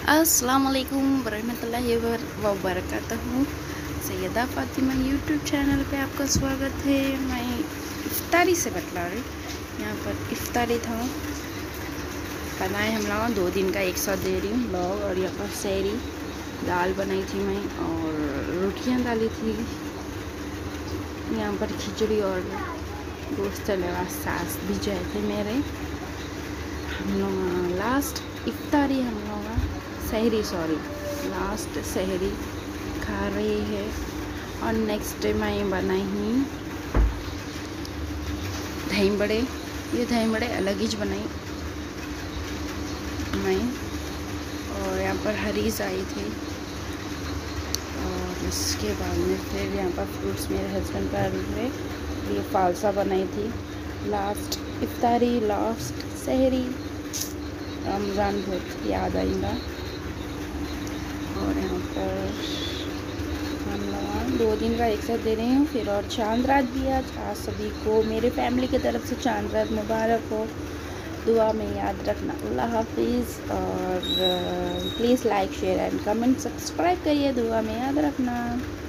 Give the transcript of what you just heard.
अस्सलाम वालेकुम वरहमतुल्लाहि वबरकातुहू। सैयदा फ़ातिमा यूट्यूब चैनल पे आपका स्वागत है। मैं इफ्तारी से बतला रही, यहाँ पर इफ्तारी था बनाए हम लोग 2 दिन का एक साथ दे रही हूँ ब्लॉग। और यहाँ पर सहरी दाल बनाई थी मैं और रोटियाँ डाली थी। यहाँ पर खिचड़ी और दोस्त लगा सास भी जाए थे मेरे। हम लोग लास्ट इफ्तारी हम लोग लास्ट सहरी खा रही है। और नेक्स्ट डे मैं बनाई हूँ दही बड़े। ये दही बड़े अलग ही बनाई मैं। और यहाँ पर हरीस आई थी और इसके बाद में फिर यहाँ पर फ्रूट्स मेरे हस्बैंड का रहे। ये फालसा बनाई थी लास्ट इफ्तारी लास्ट सहरी। रमज़ान बहुत याद आएगा। और यहाँ पर हम लोग 2 दिन का एक साथ दे रही हूँ। फिर और चांद रात भी आज सभी को मेरे फैमिली की तरफ से चांद रात मुबारक हो। दुआ में याद रखना। अल्लाह हाफिज़। और please like share and comment subscribe करिए। दुआ में याद रखना।